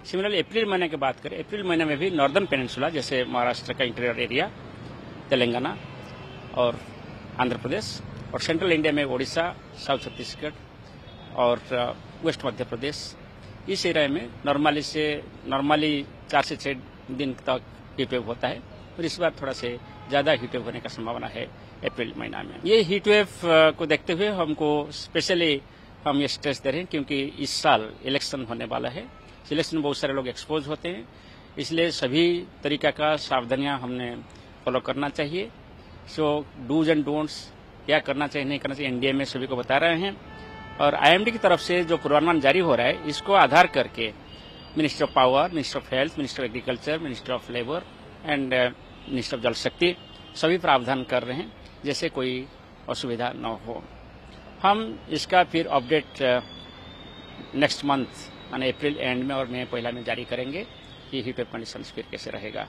Similarly अप्रैल महीने की बात करें, अप्रैल महीने में भी नॉर्दर्न पेनिनसुला जैसे महाराष्ट्र का इंटीरियर एरिया, तेलंगाना और आंध्र प्रदेश, और सेंट्रल इंडिया में ओडिशा, साउथ छत्तीसगढ़ और वेस्ट मध्य प्रदेश, इस एरिया में नॉर्मली 4 से 6 दिन तक हीट वेव होता है, और इस बार थोड़ा से ज्यादा हीट वेव होने का संभावना है अप्रैल महीना में। ये हीट वेव को देखते हुए हमको स्पेशली हम ये स्ट्रेस दे रहे हैं, क्योंकि इस साल इलेक्शन होने वाला है। इलेक्शन में बहुत सारे लोग एक्सपोज होते हैं, इसलिए सभी तरीका का सावधानियां हमने फॉलो करना चाहिए। सो डूज एंड डोंट्स क्या करना चाहिए, नहीं करना चाहिए, एनडीए में सभी को बता रहे हैं, और आईएमडी की तरफ से जो पूर्वानुमान जारी हो रहा है, इसको आधार करके minister of power, minister of health, minister of agriculture, minister of labour and minister of Jal Shakti सभी प्रावधान कर रहे हैं, जैसे कोई असुविधा न हो। हम इसका फिर अपडेट नेक्स्ट मंथ यानी अप्रैल एंड में और मई पहला में जारी करेंगे कि हीट वेव कंडीशंस फिर कैसे रहेगा।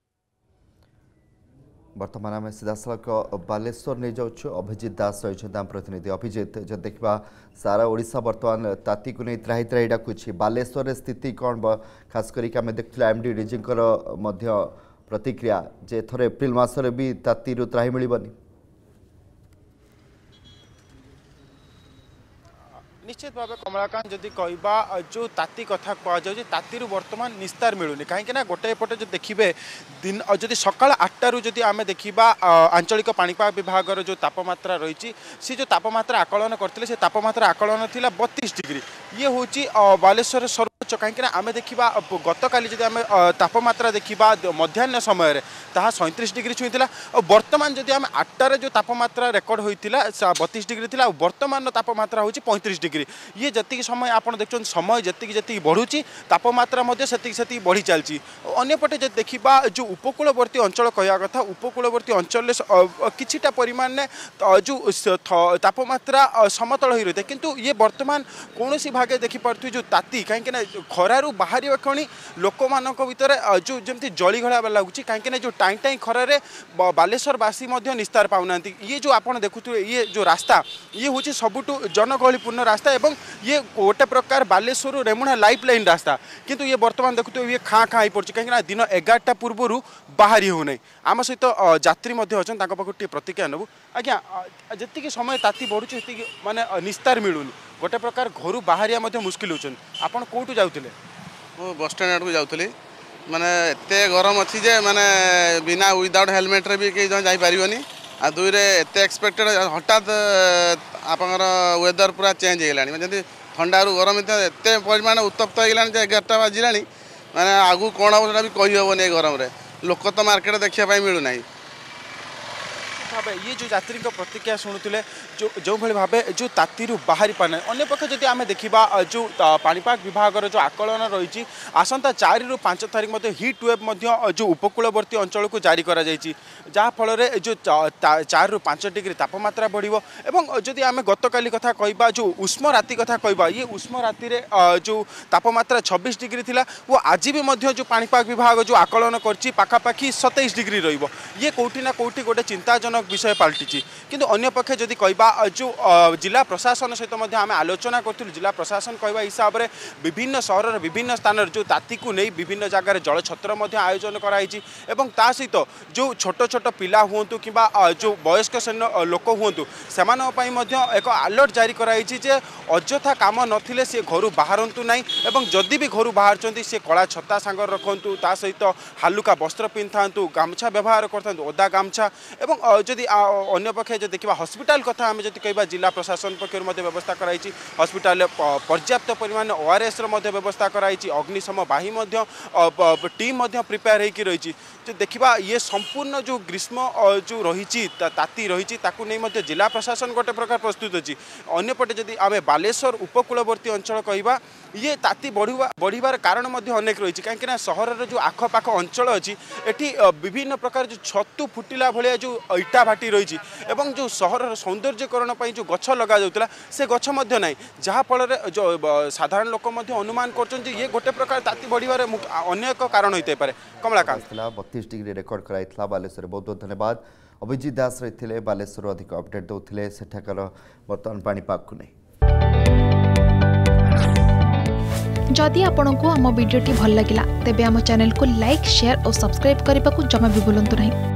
बर्तमान आम सीधा सड़क बालेश्वर नहीं जाऊँ। अभिजित दास रही प्रतिनिधि। अभिजित, जब देखा सारा ओडिशा बर्तमान ताती को नहीं त्राही त्राही डाकुछि, बालेश्वर स्थिति कौन खास करके आम देखु एमडी डीजी प्रतिक्रिया जे थर एप्रिल मासरे भी ताती त्राही मिलबनी। निश्चित भाव कमलाकांत जदि कहवा जो ताती कथा कहुच्छे ताती बर्तमान निस्तार मिलूनी कहीं गोटे पटे जो देखिए दिन जदि सकाल 8टारू जदि आम देखा आंचलिक पाणीपाग विभाग जो तापमात्रा रही सी जो तापमात्रा आकलन करते से तापमात्रा आकलन थिला 32 डिग्री। ये हूँ बालेश्वर सर्वोच्च कहीं आम देखा गतकाली जदि आम तापमात्रा देखा मध्याह्न समय ताहा 37 डिग्री छुईला और वर्तमान जदि आम 8टार जो तापमात्रा रेकर्ड होता 32 डिग्री थी वर्तमान तापमात्रा हूँ 35 डिग्री। ये जी समय आप देखते समय जी बढ़ुची तापमात्रा से बढ़ी चलती। अंपटे जब देखा जो उपकूलवर्ती अंचल कहवा कथा उपकूलवर्ती अंचल किछिटा परिमाण ने जो तापमात्रा समतल हो रही है, किंतु ये वर्तमान कौन सी भागे देखिपे जो ताती कहीं खरारू बाहर क्षणी लोक मान भर जो जमी जलीघड़ा लगुच कहीं जो टाई टाई खरारे बालेश्वरवासी निस्तार पाऊना। ये जो आप देखुए ये जो रास्ता ये हूँ सबुठ जनगहलीपूर्ण रास्ता एवं ये गोटे प्रकार बालेश्वर रेमुणा लाइफ लाइन रास्ता, किंतु ये वर्तमान देखुए ये खाँ खाँ हो पड़ी कहीं दिन 11टा पूर्व बाहरी हो नहीं। आम सहित यात्री अच्छा पाखे प्रतिक्रिया नबू। आज्ञा जी समय ताती बढ़ुचे माने निस्तार मिलूनी गोटे प्रकार घर बाहरिया मुस्किल होचन। आपन कोठू जाउथिले? मो बस स्टैंड आड़ को जाउथली। माने एते गरम अछि जे माने बिना विदाउट हेलमेट रे भी के जाई परिबनी। आ दुई रे एते एक्सपेक्टेड हठात आपनकर वेदर पूरा चेंज हो गलानी जदि ठंडा रु गरम एते परिमाण उत्तप्त हो गलानी 11टा बाजिलानी माने आगु कोन होना भी कहि होबनी गरम रे लोक तो मार्केट देखिया पाई मिलु नाही। ये जो यात्री प्रतिक्रिया शुणुले जो भाई भाव जो ताती बाहरी पाना अंपक्ष जब आम देखा जो पाणीपाग विभाग जो आकलन रही आसंता 4 ରୁ 5 तारीख हिट वेव जो उपकूलवर्ती अंचल को जारी करा जहाँफल जो 4 ରୁ 5 डिग्री तापमात्रा बढ़ो। एवं जदि आम गतकाली कथा कहवा जो उष्म राति कथा कहवा ये उष्म राति जो तापमात्रा 26 डिग्री थिला वो आज भी जो पाणीपाग विभाग जो आकलन कर पाखापाखि 27 डिग्री रहिबो। ये कोठी ना कोठी गोटे चिंताजनक विषय पलटि। किंतु अन्य पक्षे जदि कहवा जो जिला प्रशासन सहित आम आलोचना करूँ जिला प्रशासन कहवा हिसाब से विभिन्न सहर विभिन्न स्थान जो ताती को नहीं विभिन्न जगार जल छत्र आयोजन कराई एवं ता सहित जो छोट छोट पिला हूँ कि जो वयस्क लोक हूँ से एक अलर्ट जारी कराई जे अଯଥା काम नथिले से घर बाहरतु ना एवं जदि भी घर बाहर से कला छता सांगर रखु ता सहित हालुका वस्त्र पिंधा गामछा व्यवहार करता ओदा गामछा एवं जदि अन्य पक्षे जो देखा हस्पिटाल कथा आम जब कह जिला प्रशासन पक्ष व्यवस्था कराई हस्पिटाल पर्याप्त परिमाण ORS व्यवस्था कराई अग्निशम बाही टीम प्रिपेयर होकर रही जो देखा ये संपूर्ण जो ग्रीष्म जो रही ताती रही नहीं जिला प्रशासन गोटे प्रकार प्रस्तुत अच्छी। अंपटे जदि आम बालेश्वर उपकूलवर्ती अंचल कहवा ये ताती बढ़िबार कारण अनेक रही कहीं सहर जो आखपाख अंचल अच्छी एटी विभिन्न प्रकार जो छतु फुटिला भाया जो इटा भाटी रही एवं जो सहर सौंदर्यकरण जो गछ लगा जाउतला से गछ ना जहाँफल जो साधारण लोक अनुमान कर ये गोटे प्रकार ताती बढ़िबार अन्य एक कारण होते पारे। कमलाकांत 32 डिग्री रेकर्ड कराइथिला बालेश्वर। बहुत बहुत धन्यवाद। अभिजित दास रही बालेश्वर अधिक अपडेट दौले सेठाकर बर्तमान पाणीपाग को नहीं। जदि आपंक आम भिडी भल लगा तेब आम चैनल को लाइक शेयर और सब्सक्राइब करने को जमा भी भूलु नहीं।